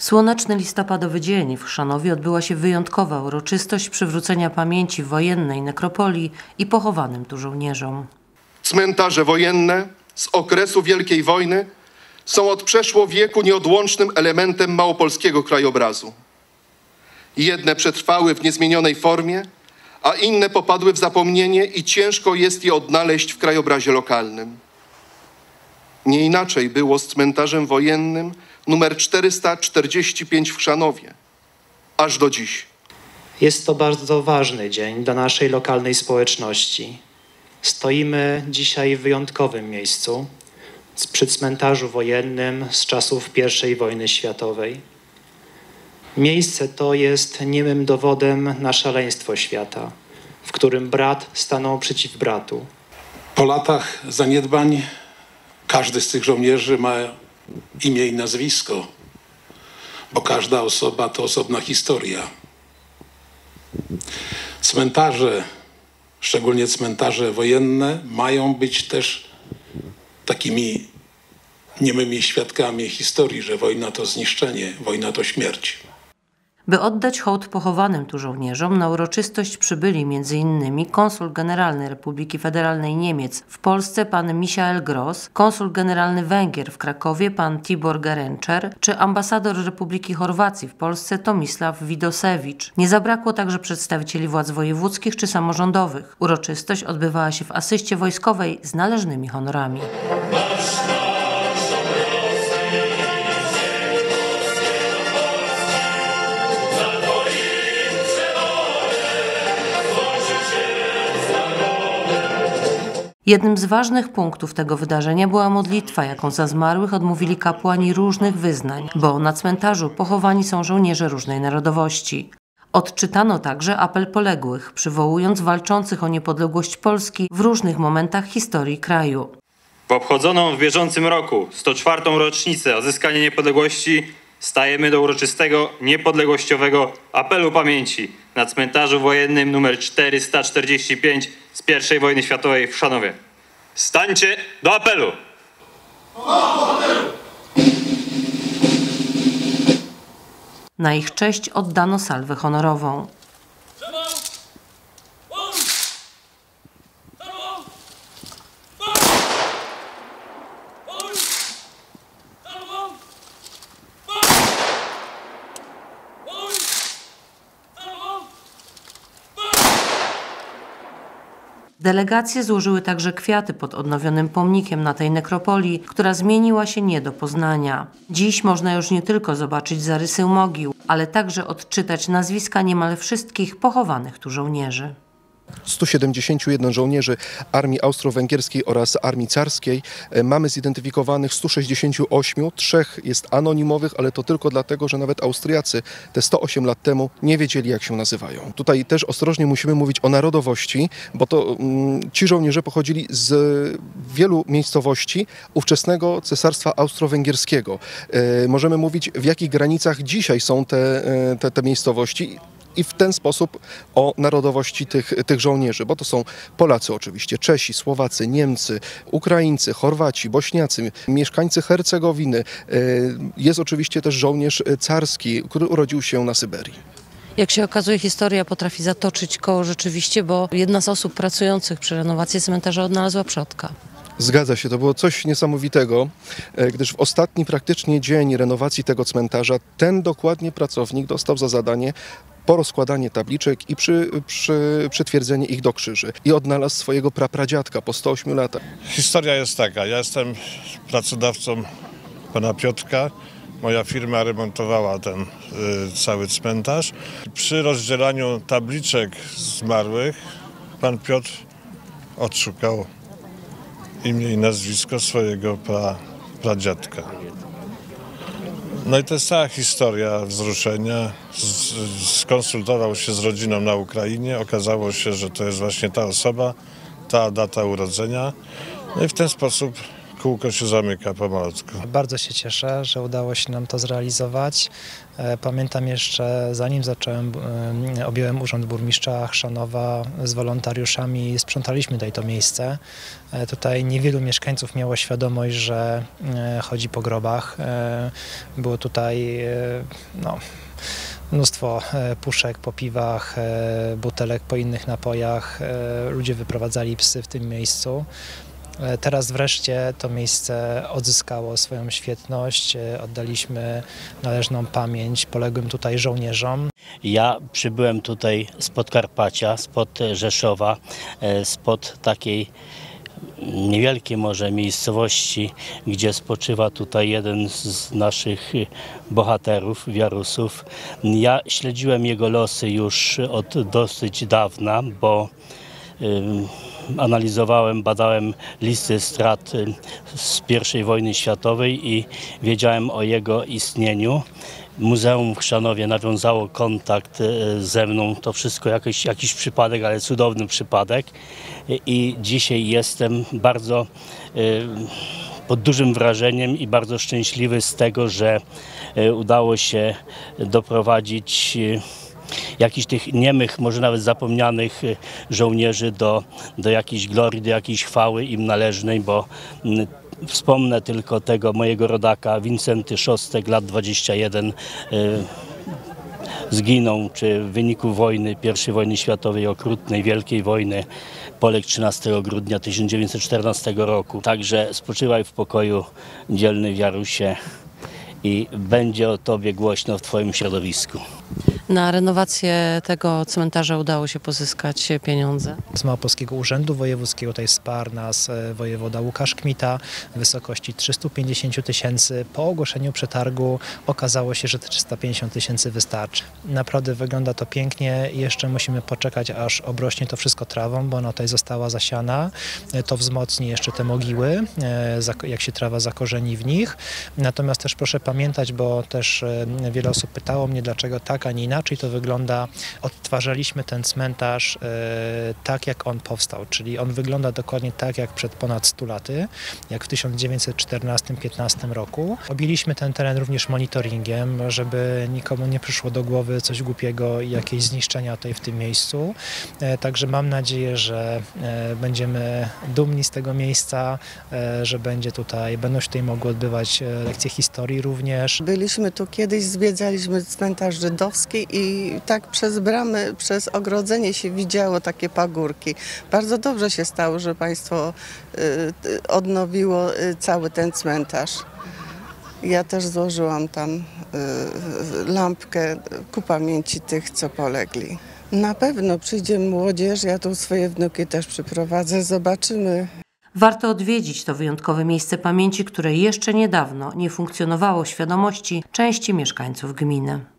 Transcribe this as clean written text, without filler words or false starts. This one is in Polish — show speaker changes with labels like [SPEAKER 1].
[SPEAKER 1] słoneczny listopadowy dzień w Chrzanowie odbyła się wyjątkowa uroczystość przywrócenia pamięci wojennej nekropolii i pochowanym tu żołnierzom.
[SPEAKER 2] Cmentarze wojenne z okresu Wielkiej Wojny są od przeszło wieku nieodłącznym elementem małopolskiego krajobrazu. Jedne przetrwały w niezmienionej formie, a inne popadły w zapomnienie i ciężko jest je odnaleźć w krajobrazie lokalnym. Nie inaczej było z cmentarzem wojennym numer 445 w Chrzanowie, aż do dziś.
[SPEAKER 3] Jest to bardzo ważny dzień dla naszej lokalnej społeczności. Stoimy dzisiaj w wyjątkowym miejscu, przy cmentarzu wojennym z czasów I wojny światowej. Miejsce to jest niemym dowodem na szaleństwo świata, w którym brat stanął przeciw bratu.
[SPEAKER 4] Po latach zaniedbań każdy z tych żołnierzy ma imię i nazwisko, bo każda osoba to osobna historia. Cmentarze, szczególnie cmentarze wojenne, mają być też takimi niemymi świadkami historii, że wojna to zniszczenie, wojna to śmierć.
[SPEAKER 1] By oddać hołd pochowanym tu żołnierzom, na uroczystość przybyli m.in. konsul generalny Republiki Federalnej Niemiec w Polsce pan Michael Gross, konsul generalny Węgier w Krakowie pan Tibor Gerencer czy ambasador Republiki Chorwacji w Polsce Tomislav Vidosevich. Nie zabrakło także przedstawicieli władz wojewódzkich czy samorządowych. Uroczystość odbywała się w asyście wojskowej z należnymi honorami. Jednym z ważnych punktów tego wydarzenia była modlitwa, jaką za zmarłych odmówili kapłani różnych wyznań, bo na cmentarzu pochowani są żołnierze różnej narodowości. Odczytano także apel poległych, przywołując walczących o niepodległość Polski w różnych momentach historii kraju.
[SPEAKER 5] W obchodzoną w bieżącym roku 104. rocznicę odzyskania niepodległości stajemy do uroczystego niepodległościowego apelu pamięci na cmentarzu wojennym nr 445 z I wojny światowej w Chrzanowie. Stańcie do apelu!
[SPEAKER 1] Na ich cześć oddano salwę honorową. Delegacje złożyły także kwiaty pod odnowionym pomnikiem na tej nekropolii, która zmieniła się nie do poznania. Dziś można już nie tylko zobaczyć zarysy mogił, ale także odczytać nazwiska niemal wszystkich pochowanych tu żołnierzy.
[SPEAKER 2] 171 żołnierzy Armii Austro-Węgierskiej oraz Armii Carskiej. Mamy zidentyfikowanych 168, 3 jest anonimowych, ale to tylko dlatego, że nawet Austriacy te 108 lat temu nie wiedzieli, jak się nazywają. Tutaj też ostrożnie musimy mówić o narodowości, bo to ci żołnierze pochodzili z wielu miejscowości ówczesnego Cesarstwa Austro-Węgierskiego. Możemy mówić, w jakich granicach dzisiaj są te miejscowości. I w ten sposób o narodowości tych żołnierzy, bo to są Polacy oczywiście, Czesi, Słowacy, Niemcy, Ukraińcy, Chorwaci, Bośniacy, mieszkańcy Hercegowiny. Jest oczywiście też żołnierz carski, który urodził się na Syberii.
[SPEAKER 1] Jak się okazuje, historia potrafi zatoczyć koło rzeczywiście, bo jedna z osób pracujących przy renowacji cmentarza odnalazła przodka.
[SPEAKER 2] Zgadza się, to było coś niesamowitego, gdyż w ostatni praktycznie dzień renowacji tego cmentarza ten dokładnie pracownik dostał za zadanie porozkładanie tabliczek i przytwierdzenie ich do krzyży. I odnalazł swojego prapradziadka po 108 latach.
[SPEAKER 6] Historia jest taka, ja jestem pracodawcą pana Piotrka. Moja firma remontowała ten cały cmentarz. Przy rozdzielaniu tabliczek zmarłych pan Piotr odszukał imię i nazwisko swojego pradziadka. No i to jest cała historia wzruszenia. Skonsultował się z rodziną na Ukrainie. Okazało się, że to jest właśnie ta osoba, ta data urodzenia. No i w ten sposób kółko się zamyka pomalutku.
[SPEAKER 7] Bardzo się cieszę, że udało się nam to zrealizować. Pamiętam jeszcze, zanim objąłem urząd burmistrza Chrzanowa, z wolontariuszami sprzątaliśmy tutaj to miejsce. Tutaj niewielu mieszkańców miało świadomość, że chodzi po grobach. Było tutaj mnóstwo puszek po piwach, butelek po innych napojach. Ludzie wyprowadzali psy w tym miejscu. Teraz wreszcie to miejsce odzyskało swoją świetność. Oddaliśmy należną pamięć poległym tutaj żołnierzom.
[SPEAKER 8] Ja przybyłem tutaj z Podkarpacia, spod Rzeszowa, spod takiej niewielkiej może miejscowości, gdzie spoczywa tutaj jeden z naszych bohaterów, wiarusów. Ja śledziłem jego losy już od dosyć dawna, bo analizowałem, badałem listy strat z I wojny światowej i wiedziałem o jego istnieniu. Muzeum w Chrzanowie nawiązało kontakt ze mną, to wszystko jakiś przypadek, ale cudowny przypadek. I dzisiaj jestem bardzo pod dużym wrażeniem i bardzo szczęśliwy z tego, że udało się doprowadzić jakichś tych niemych, może nawet zapomnianych żołnierzy do jakiejś glorii, do jakiejś chwały im należnej, bo wspomnę tylko tego mojego rodaka, Wincenty Szostek, lat 21, zginął w wyniku wojny, I wojny światowej, okrutnej, wielkiej wojny, poległ 13 grudnia 1914 roku. Także spoczywaj w pokoju, dzielny wiarusie, i będzie o tobie głośno w twoim środowisku.
[SPEAKER 1] Na renowację tego cmentarza udało się pozyskać pieniądze.
[SPEAKER 7] Z Małopolskiego Urzędu Wojewódzkiego tutaj wsparł nas wojewoda Łukasz Kmita w wysokości 350 000. Po ogłoszeniu przetargu okazało się, że te 350 000 wystarczy. Naprawdę wygląda to pięknie. Jeszcze musimy poczekać, aż obrośnie to wszystko trawą, bo ona tutaj została zasiana. To wzmocni jeszcze te mogiły, jak się trawa zakorzeni w nich. Natomiast też proszę pamiętać, bo też wiele osób pytało mnie, dlaczego tak, a nie inaczej to wygląda. Odtwarzaliśmy ten cmentarz tak, jak on powstał, czyli on wygląda dokładnie tak, jak przed ponad 100 laty, jak w 1914-15 roku. Objęliśmy ten teren również monitoringiem, żeby nikomu nie przyszło do głowy coś głupiego i jakieś zniszczenia tutaj w tym miejscu. Także mam nadzieję, że będziemy dumni z tego miejsca, że będą się tutaj mogły odbywać lekcje historii również.
[SPEAKER 9] Byliśmy tu kiedyś, zwiedzaliśmy cmentarz żydowski i tak przez bramy, przez ogrodzenie się widziało takie pagórki. Bardzo dobrze się stało, że państwo odnowiło cały ten cmentarz. Ja też złożyłam tam lampkę ku pamięci tych, co polegli. Na pewno przyjdzie młodzież, ja tu swoje wnuki też przyprowadzę, zobaczymy.
[SPEAKER 1] Warto odwiedzić to wyjątkowe miejsce pamięci, które jeszcze niedawno nie funkcjonowało w świadomości części mieszkańców gminy.